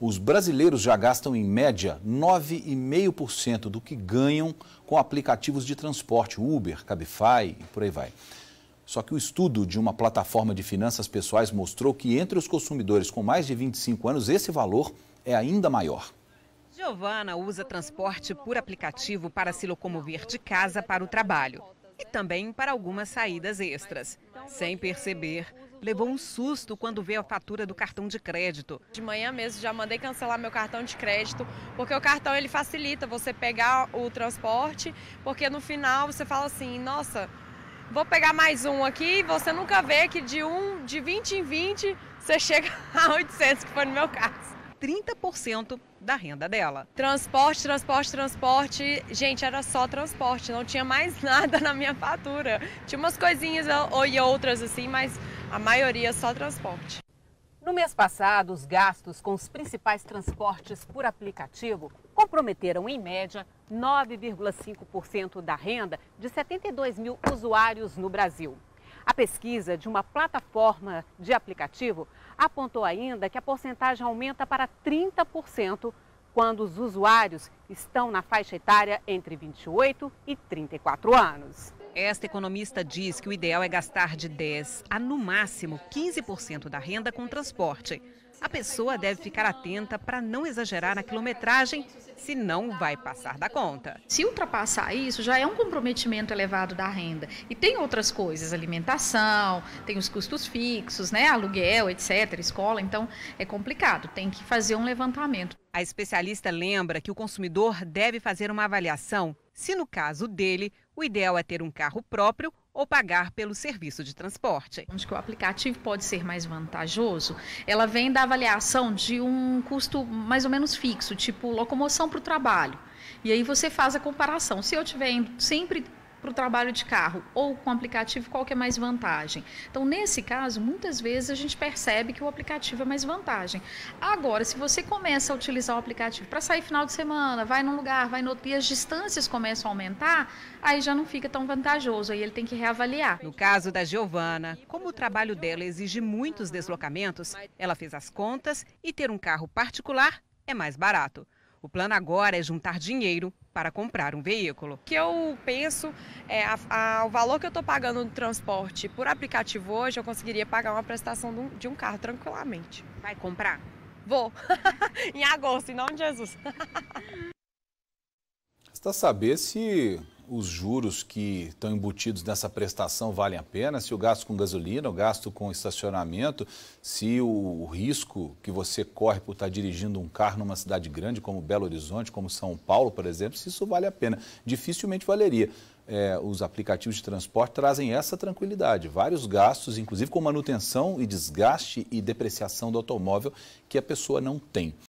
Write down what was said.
Os brasileiros já gastam, em média, 9,5% do que ganham com aplicativos de transporte, Uber, Cabify e por aí vai. Só que o estudo de uma plataforma de finanças pessoais mostrou que entre os consumidores com mais de 25 anos, esse valor é ainda maior. Giovana usa transporte por aplicativo para se locomover de casa para o trabalho e também para algumas saídas extras. Sem perceber, levou um susto quando vê a fatura do cartão de crédito. De manhã mesmo já mandei cancelar meu cartão de crédito, porque o cartão ele facilita você pegar o transporte, porque no final você fala assim, nossa, vou pegar mais um aqui, e você nunca vê que de 20 em 20 você chega a 800, que foi no meu caso. 30% da renda dela. Transporte. Gente, era só transporte, não tinha mais nada na minha fatura. Tinha umas coisinhas e outras assim, mas a maioria só transporte. No mês passado, os gastos com os principais transportes por aplicativo comprometeram, em média, 9,5% da renda de 72 mil usuários no Brasil. A pesquisa de uma plataforma de aplicativo apontou ainda que a porcentagem aumenta para 30% quando os usuários estão na faixa etária entre 28 e 34 anos. Esta economista diz que o ideal é gastar de 10% a, no máximo, 15% da renda com transporte. A pessoa deve ficar atenta para não exagerar na quilometragem, senão vai passar da conta. Se ultrapassar isso, já é um comprometimento elevado da renda. E tem outras coisas, alimentação, tem os custos fixos, né, aluguel, etc., escola, então é complicado, tem que fazer um levantamento. A especialista lembra que o consumidor deve fazer uma avaliação se, no caso dele, o ideal é ter um carro próprio ou pagar pelo serviço de transporte. Onde que o aplicativo pode ser mais vantajoso, ela vem da avaliação de um custo mais ou menos fixo, tipo locomoção para o trabalho. E aí você faz a comparação. Se eu estiver indo sempre para o trabalho de carro ou com aplicativo, qual que é mais vantagem? Então, nesse caso, muitas vezes a gente percebe que o aplicativo é mais vantagem. Agora, se você começa a utilizar o aplicativo para sair final de semana, vai num lugar, vai no outro, e as distâncias começam a aumentar, aí já não fica tão vantajoso, aí ele tem que reavaliar. No caso da Giovana, como o trabalho dela exige muitos deslocamentos, ela fez as contas e ter um carro particular é mais barato. O plano agora é juntar dinheiro para comprar um veículo. O que eu penso é o valor que eu estou pagando no transporte por aplicativo hoje, eu conseguiria pagar uma prestação de um carro tranquilamente. Vai comprar? Vou. Em agosto, em nome de Jesus. Resta saber se os juros que estão embutidos nessa prestação valem a pena, se o gasto com gasolina, o gasto com estacionamento, se o risco que você corre por estar dirigindo um carro numa cidade grande como Belo Horizonte, como São Paulo, por exemplo, se isso vale a pena. Dificilmente valeria. Os aplicativos de transporte trazem essa tranquilidade, vários gastos, inclusive com manutenção e desgaste e depreciação do automóvel que a pessoa não tem.